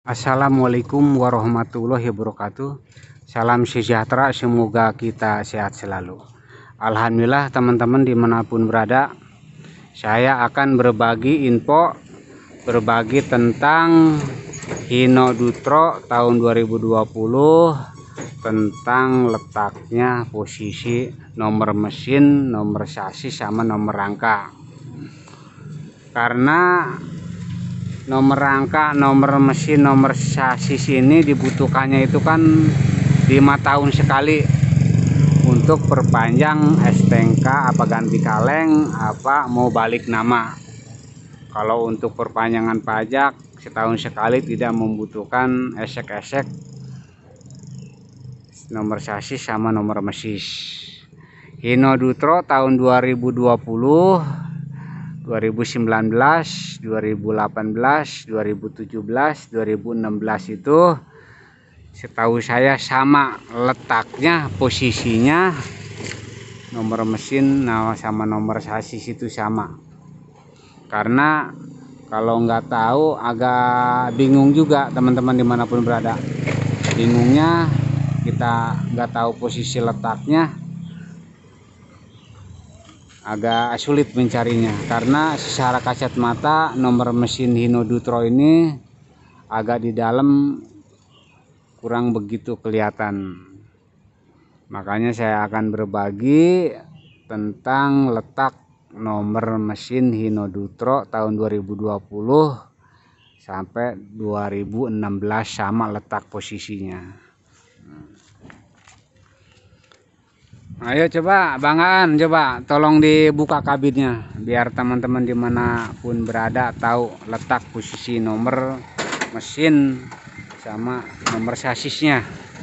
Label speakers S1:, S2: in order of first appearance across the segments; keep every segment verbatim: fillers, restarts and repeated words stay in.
S1: Assalamualaikum warahmatullahi wabarakatuh. Salam sejahtera, semoga kita sehat selalu. Alhamdulillah teman-teman dimanapun berada, saya akan berbagi info, berbagi tentang Hino Dutro tahun dua ribu dua puluh, tentang letaknya, posisi, nomor mesin, nomor sasis, sama nomor rangka. Karena nomor rangka, nomor mesin, nomor sasis ini dibutuhkannya itu kan lima tahun sekali untuk perpanjang S T N K, apa ganti kaleng, apa mau balik nama. Kalau untuk perpanjangan pajak setahun sekali tidak membutuhkan esek-esek nomor sasis sama nomor mesin. Hino Dutro tahun dua ribu dua puluh, dua ribu sembilan belas, dua ribu delapan belas, dua ribu tujuh belas, dua ribu enam belas itu setahu saya sama letaknya, posisinya, nomor mesin sama nomor sasis itu sama. Karena kalau nggak tahu agak bingung juga teman-teman dimanapun berada. Bingungnya kita nggak tahu posisi letaknya, agak sulit mencarinya, karena secara kasat mata nomor mesin Hino Dutro ini agak di dalam, kurang begitu kelihatan. Makanya saya akan berbagi tentang letak nomor mesin Hino Dutro tahun dua ribu dua puluh sampai dua ribu enam belas, sama letak posisinya. Ayo coba Bang Aan, coba tolong dibuka kabinnya biar teman-teman dimanapun berada tahu letak posisi nomor mesin sama nomor sasisnya.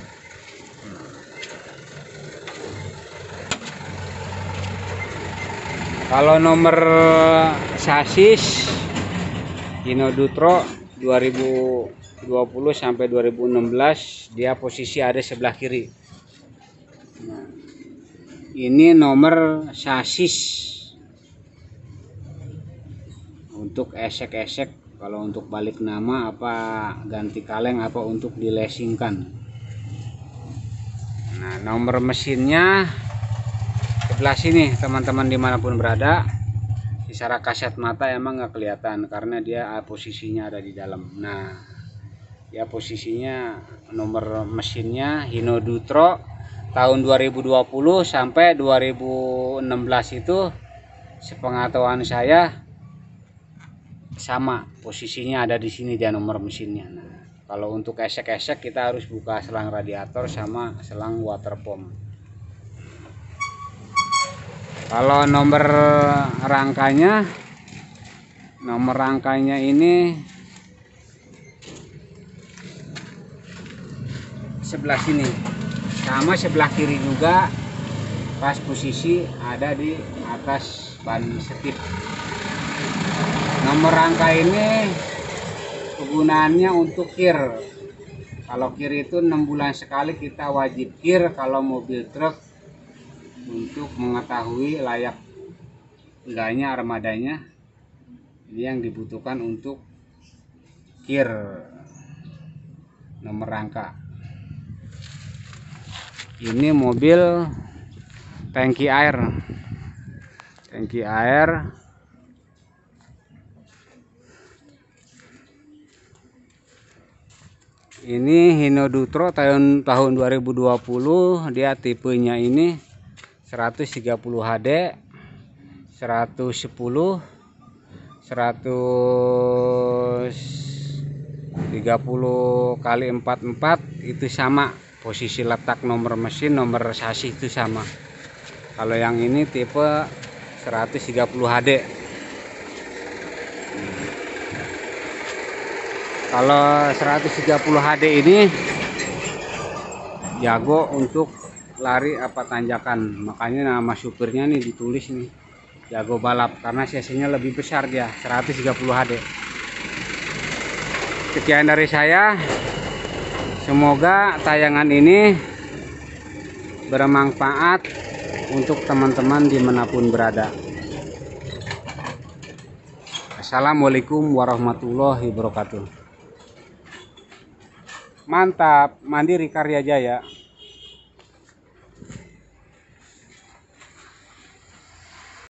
S1: Kalau nomor sasis Hino Dutro dua ribu dua puluh sampai dua ribu enam belas, dia posisi ada sebelah kiri. Nah, ini nomor sasis untuk esek-esek, kalau untuk balik nama, apa ganti kaleng, apa untuk dilesingkan. Nah, nomor mesinnya sebelah sini teman-teman dimanapun berada. Secara kasat mata emang nggak kelihatan karena dia posisinya ada di dalam. Nah, ya posisinya nomor mesinnya Hino Dutro tahun dua ribu dua puluh sampai dua ribu enam belas itu sepengetahuan saya sama posisinya ada di sini, dia nomor mesinnya. Nah, kalau untuk esek-esek kita harus buka selang radiator sama selang water pump. Kalau nomor rangkanya, nomor rangkanya ini sebelah sini, sama sebelah kiri juga, pas posisi ada di atas ban setip. Nomor rangka ini kegunaannya untuk kir. Kalau kir itu enam bulan sekali kita wajib kir kalau mobil truk, untuk mengetahui layak enggaknya armadanya. Ini yang dibutuhkan untuk kir nomor rangka. Ini mobil tangki air, tangki air. Ini Hino Dutro tahun tahun dua ribu dua puluh, dia tipenya ini seratus tiga puluh H D, seratus sepuluh, seratus tiga puluh kali empat puluh empat, itu sama posisi letak nomor mesin, nomor sasis itu sama. Kalau yang ini tipe seratus tiga puluh H D. Kalau seratus tiga puluh H D ini jago untuk lari apa tanjakan, makanya nama supirnya nih ditulis nih jago balap, karena cc-nya lebih besar, dia seratus tiga puluh H D. Sekian dari saya, semoga tayangan ini bermanfaat untuk teman-teman dimanapun berada. Assalamualaikum warahmatullahi wabarakatuh. Mantap, Mandiri Karya Jaya.